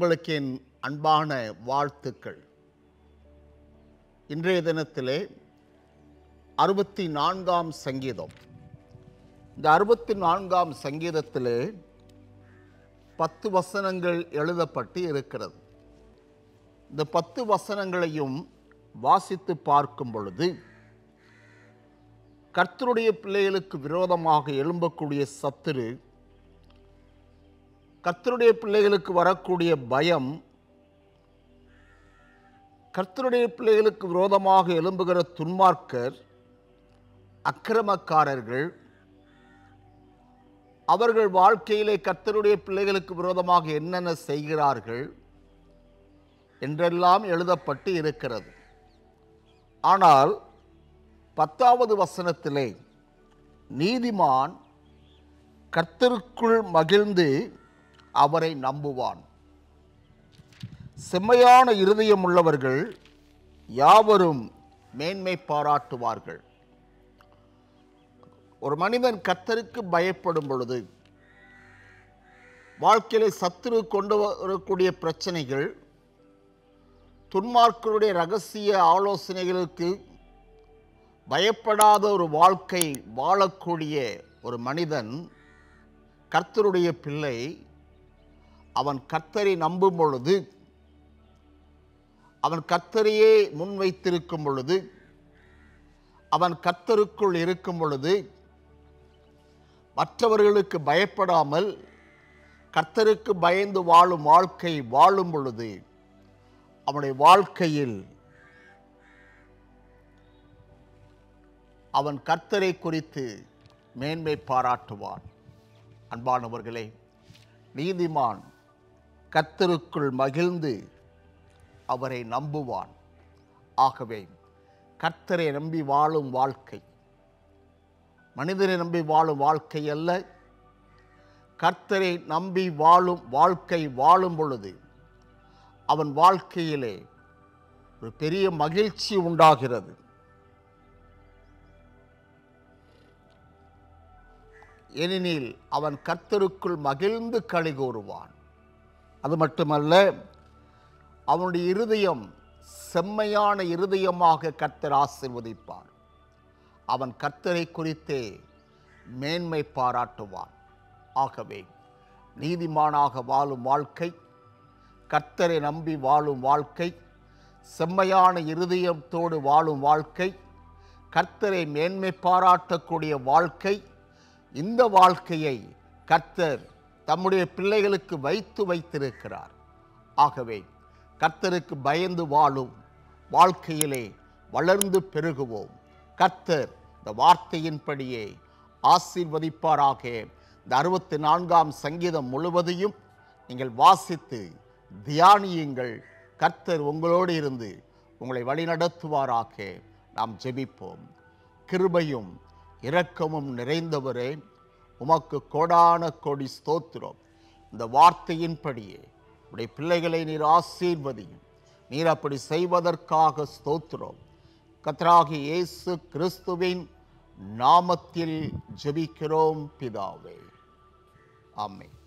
உங்களுக்கு என் அன்பான வாழ்த்துக்கள். இன்றைய தினத்திலே 64ஆம் சங்கீதம். இந்த 64ஆம் சங்கீதத்திலே 10 வசனங்கள் எழுதப்பட்டு இருக்கிறது. இந்த 10 வசனங்களையும் வாசித்து பார்க்கும் பொழுது கர்த்தருடைய பிள்ளைகளுக்கு விரோதமாக எழும்பக்கூடிய சத்துரு, கர்த்தருடைய பிள்ளைகளுக்கு வரக்கூடிய பயம், கர்த்தருடைய பிள்ளைகளுக்கு விரோதமாக எழும்புகிற துன்மார்க்கர், அக்கிரமக்காரர்கள், அவர்கள் வாழ்க்கையிலே கர்த்தருடைய பிள்ளைகளுக்கு விரோதமாக என்னென்ன செய்கிறார்கள் என்றெல்லாம் எழுதப்பட்டு இருக்கிறது. ஆனால் 10வது வசனத்திலே நீதிமான் கர்த்தருக்குள் மகிழ்ந்து அவரை நம்புவான். செம்மையான இருதயம் உள்ளவர்கள் யாவரும் மேன்மை பாராட்டுவார்கள். ஒரு மனிதன் கர்த்தருக்கு பயப்படும் பொழுது வாழ்க்கையிலே சத்துரு கொண்டு வரக்கூடிய பிரச்சனைகள், துன்மார்க்கருடைய இரகசிய ஆலோசனைகளுக்கு பயப்படாத ஒரு வாழ்க்கை வாழக்கூடிய ஒரு மனிதன், கர்த்தருடைய பிள்ளை, அவன் கர்த்தரை நம்பும் பொழுது, அவன் கர்த்தரையே முன்வைத்திருக்கும் பொழுது, அவன் கர்த்தருக்குள் இருக்கும் பொழுது, மற்றவர்களுக்கு பயப்படாமல் கர்த்தருக்கு பயந்து வாழும் வாழ்க்கை வாழும் பொழுது அவனுடைய வாழ்க்கையில் அவன் கர்த்தரை குறித்து மேன்மை பாராட்டுவான். அன்பானவர்களே, நீதிமான் கர்த்தருக்குள் மகிழ்ந்து அவரை நம்புவான். ஆகவே கர்த்தரை நம்பி வாழும் வாழ்க்கை மனிதனை நம்பி வாழும் வாழ்க்கை அல்ல. கர்த்தரை நம்பி வாழும் வாழ்க்கை வாழும் பொழுது அவன் வாழ்க்கையிலே ஒரு பெரிய மகிழ்ச்சி உண்டாகிறது. ஏனெனில் அவன் கர்த்தருக்குள் மகிழ்ந்து களி கூறுவான். அது மட்டுமல்ல, அவனுடைய இருதயம் செம்மையான இருதயமாக கர்த்தர் ஆசீர்வதிப்பார். அவன் கர்த்தரை குறித்தே மேன்மை பாராட்டுவான். ஆகவே நீதிமானாக வாழும் வாழ்க்கை, கர்த்தரை நம்பி வாழும் வாழ்க்கை, செம்மையான இருதயத்தோடு வாழும் வாழ்க்கை, கர்த்தரை மேன்மை பாராட்டக்கூடிய வாழ்க்கை, இந்த வாழ்க்கையை கர்த்தர் தம்முடைய பிள்ளைகளுக்கு வைத்திருக்கிறார். ஆகவே கர்த்தருக்கு பயந்து வாழும் வாழ்க்கையிலே வளர்ந்து பெருகுவோம். கர்த்தர் இந்த வார்த்தையின்படியே ஆசீர்வதிப்பாராக. இந்த 64ஆம் சங்கீதம் முழுவதையும் நீங்கள் வாசித்து தியானியுங்கள். கர்த்தர் உங்களோடு இருந்து உங்களை வழிநடத்துவாராக. நாம் ஜெபிப்போம். கிருபையும் இரக்கமும் நிறைந்தவரே, உமக்கு கோடான கோடி ஸ்தோத்திரம். இந்த வார்த்தையின்படியே உடைய பிள்ளைகளை நீர் ஆசீர்வதியும். நீர் அப்படி செய்வதற்காக ஸ்தோத்திரம். கர்த்தராகிய இயேசு கிறிஸ்துவின் நாமத்தில் ஜெபிக்கிறோம் பிதாவே. ஆமென்.